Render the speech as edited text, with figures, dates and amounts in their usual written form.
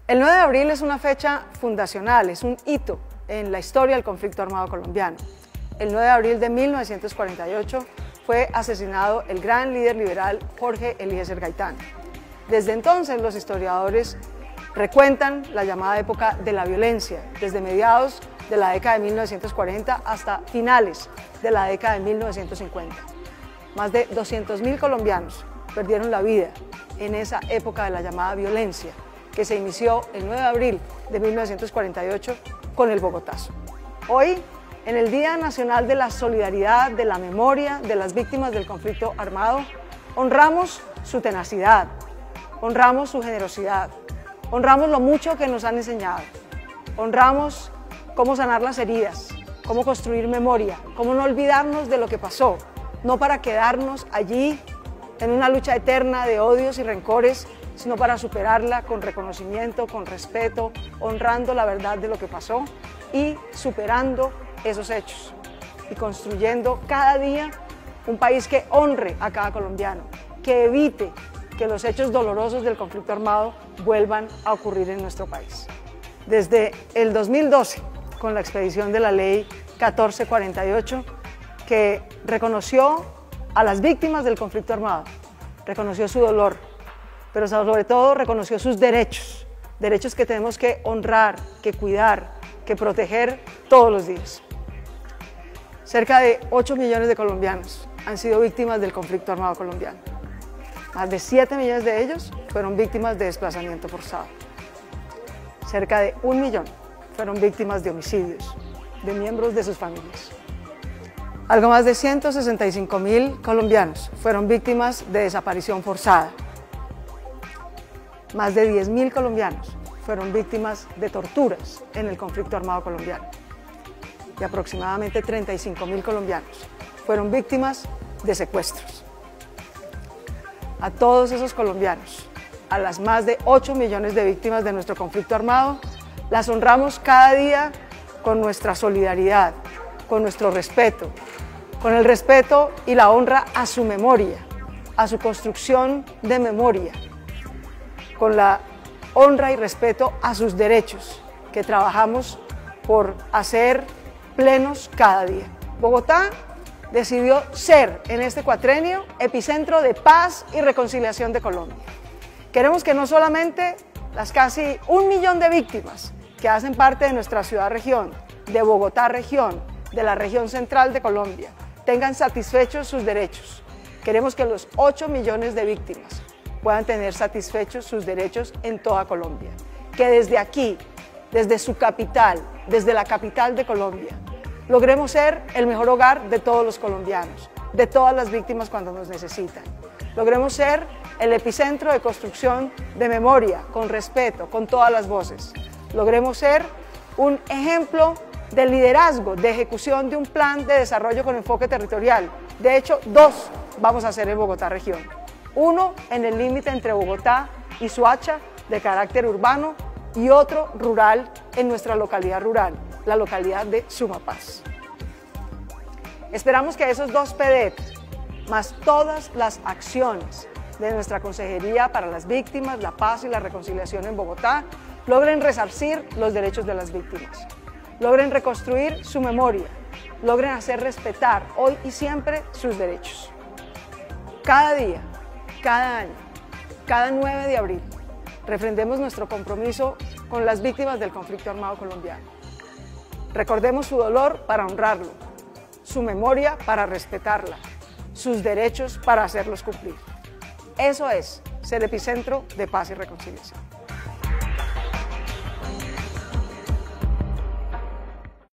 El 9 de abril es una fecha fundacional, es un hito en la historia del conflicto armado colombiano. El 9 de abril de 1948 fue asesinado el gran líder liberal Jorge Eliezer Gaitán. Desde entonces los historiadores recuentan la llamada época de la violencia, desde mediados de la década de 1940 hasta finales de la década de 1950. Más de 200.000 colombianos perdieron la vida en esa época de la llamada violencia, que se inició el 9 de abril de 1948 con el Bogotazo. Hoy, en el Día Nacional de la Solidaridad, de la Memoria de las Víctimas del Conflicto Armado, honramos su tenacidad, honramos su generosidad, honramos lo mucho que nos han enseñado, honramos cómo sanar las heridas, cómo construir memoria, cómo no olvidarnos de lo que pasó, no para quedarnos allí en una lucha eterna de odios y rencores, sino para superarla con reconocimiento, con respeto, honrando la verdad de lo que pasó y superando esos hechos y construyendo cada día un país que honre a cada colombiano, que evite que los hechos dolorosos del conflicto armado vuelvan a ocurrir en nuestro país. Desde el 2012, con la expedición de la Ley 1448, que reconoció a las víctimas del conflicto armado, reconoció su dolor, pero sobre todo reconoció sus derechos, derechos que tenemos que honrar, que cuidar, que proteger todos los días. Cerca de 8 millones de colombianos han sido víctimas del conflicto armado colombiano. Más de 7 millones de ellos fueron víctimas de desplazamiento forzado. Cerca de 1 millón fueron víctimas de homicidios de miembros de sus familias. Algo más de 165.000 colombianos fueron víctimas de desaparición forzada. Más de 10.000 colombianos fueron víctimas de torturas en el conflicto armado colombiano. Y aproximadamente 35.000 colombianos fueron víctimas de secuestros. A todos esos colombianos, a las más de 8 millones de víctimas de nuestro conflicto armado, las honramos cada día con nuestra solidaridad, con nuestro respeto, con el respeto y la honra a su memoria, a su construcción de memoria, con la honra y respeto a sus derechos, que trabajamos por hacer plenos cada día. Bogotá decidió ser en este cuatrenio epicentro de paz y reconciliación de Colombia. Queremos que no solamente las casi 1 millón de víctimas que hacen parte de nuestra ciudad-región, de Bogotá región, de la región central de Colombia, tengan satisfechos sus derechos. Queremos que los 8 millones de víctimas puedan tener satisfechos sus derechos en toda Colombia. Que desde aquí, desde su capital, desde la capital de Colombia, logremos ser el mejor hogar de todos los colombianos, de todas las víctimas cuando nos necesitan. Logremos ser el epicentro de construcción de memoria, con respeto, con todas las voces. Logremos ser un ejemplo de liderazgo, de ejecución de un plan de desarrollo con enfoque territorial. De hecho, 2 vamos a hacer en Bogotá región. Uno en el límite entre Bogotá y Soacha, de carácter urbano, y otro rural en nuestra localidad rural, la localidad de Sumapaz. Esperamos que esos 2 PDF, más todas las acciones de nuestra Consejería para las Víctimas, la Paz y la Reconciliación en Bogotá, logren resarcir los derechos de las víctimas, logren reconstruir su memoria, logren hacer respetar hoy y siempre sus derechos. Cada día, cada año, cada 9 de abril, refrendemos nuestro compromiso con las víctimas del conflicto armado colombiano. Recordemos su dolor para honrarlo, su memoria para respetarla, sus derechos para hacerlos cumplir. Eso es ser epicentro de paz y reconciliación.